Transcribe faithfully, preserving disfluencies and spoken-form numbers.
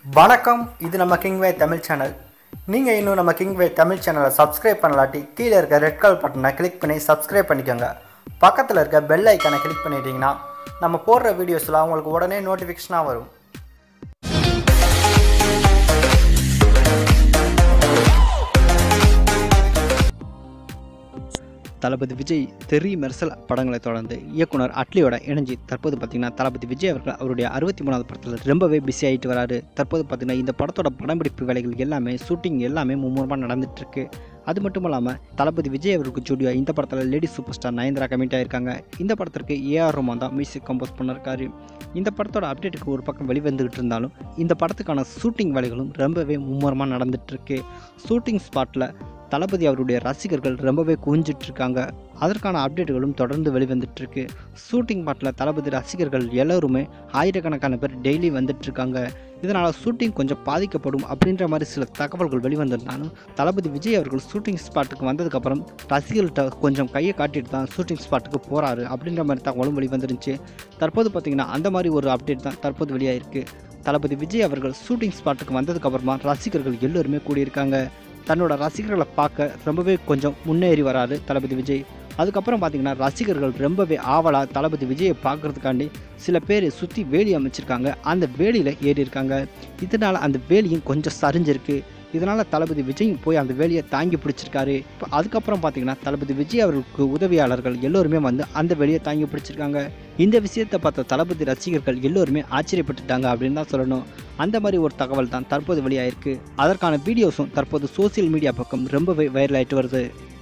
வணக்கம். இது நம்ம கிங்வே தமிழ் சேனல். நீங்கள் இன்னும் நம்ம கிங்வே தமிழ் சேனலை சப்ஸ்கிரைப் பண்ணலாட்டி கீழே இருக்க ரெட் கலர் பட்டனை கிளிக் பண்ணி சப்ஸ்கிரைப் பண்ணிக்கோங்க. பக்கத்தில் இருக்க பெல் ஐக்கானை கிளிக் பண்ணிட்டீங்கன்னா நம்ம போடுற வீடியோஸ்லாம் உங்களுக்கு உடனே நோட்டிஃபிகேஷனாக வரும். தளபதி விஜய் தெரி மெர்சல் படங்களை தொடர்ந்து இயக்குனர் அட்லியோட இணைஞ்சி தற்போது பார்த்திங்கன்னா தளபதி விஜய் அவர்கள் அவருடைய அறுபத்தி மூணாவது படத்தில் ரொம்பவே பிஸி ஆகிட்டு வராரு. தற்போது பார்த்திங்கன்னா இந்த படத்தோட படம்பிடிப்பு வேலைகள் எல்லாமே ஷூட்டிங் எல்லாமே மும்முரமாக நடந்துட்டுருக்கு. அது மட்டும் இல்லாமல் தளபதி விஜய் அவருக்கு ஜோடியா இந்த படத்தில் lady super star Nayanthara commit ஆகியிருக்காங்க. இந்த படத்திற்கு ஏஆர் ரஹ்மான் தான் மியூசிக் கம்போஸ் பண்ணிருக்காரு. இந்த படத்தோட அப்டேட்டுக்கு ஒரு பக்கம் வெளிவந்துகிட்டு இருந்தாலும் இந்த படத்துக்கான ஷூட்டிங் வேலைகளும் ரொம்பவே மும்முரமாக நடந்துட்டுருக்கு. ஷூட்டிங் ஸ்பாட்டில் தளபதி அவருடைய ரசிகர்கள் ரொம்பவே குவிஞ்சிட்டு இருக்காங்க. அதற்கான அப்டேட்டுகளும் தொடர்ந்து வெளிவந்துட்டுருக்கு. ஷூட்டிங் ஸ்பாட்டில் தளபதி ரசிகர்கள் எல்லோருமே ஆயிரக்கணக்கான பேர் டெய்லி வந்துட்டுருக்காங்க. இதனால் ஷூட்டிங் கொஞ்சம் பாதிக்கப்படும் அப்படின்ற மாதிரி சில தகவல்கள் வெளிவந்திருந்தாலும் தளபதி விஜய் அவர்கள் ஷூட்டிங் ஸ்பாட்டுக்கு வந்ததுக்கப்புறம் ரசிகர்கள்ட்ட கொஞ்சம் கையை காட்டிட்டு தான் ஷூட்டிங் ஸ்பாட்டுக்கு போகிறாரு அப்படின்ற மாதிரி தகவலும் வெளிவந்துருந்துச்சு. தற்போது பார்த்திங்கன்னா அந்த மாதிரி ஒரு அப்டேட் தான் தற்போது வெளியாகிருக்கு. தளபதி விஜய் அவர்கள் ஷூட்டிங் ஸ்பாட்டுக்கு வந்ததுக்கப்புறமா ரசிகர்கள் எல்லோருமே கூடியிருக்காங்க. தன்னோட ரசிகர்களை பார்க்க ரொம்பவே கொஞ்சம் முன்னேறி வராரு தளபதி விஜய். அதுக்கப்புறம் பார்த்திங்கன்னா ரசிகர்கள் ரொம்பவே ஆவலாக தளபதி விஜயை பார்க்குறதுக்காண்டி சில பேர் சுற்றி வேலி அமைச்சிருக்காங்க. அந்த வேலியில் ஏறி இருக்காங்க. இதனால் அந்த வேலியும் கொஞ்சம் சரிஞ்சிருக்கு. இதனால் தளபதி விஜயும் போய் அந்த வேலியை தாங்கி பிடிச்சிருக்காரு. இப்போ அதுக்கப்புறம் பார்த்திங்கன்னா தளபதி விஜய் அவர்களுக்கு உதவியாளர்கள் எல்லோருமே வந்து அந்த வேலியை தாங்கி பிடிச்சிருக்காங்க. இந்த விஷயத்தை பார்த்த தளபதி ரசிகர்கள் எல்லோருமே ஆச்சரியப்பட்டுட்டாங்க அப்படின்னு தான் சொல்லணும். அந்த மாதிரி ஒரு தகவல் தான் தற்போது வெளியாயிருக்கு. அதற்கான வீடியோஸும் தற்போது சோசியல் மீடியா பக்கம் ரொம்பவே வைரல் ஆகிட்டு வருது.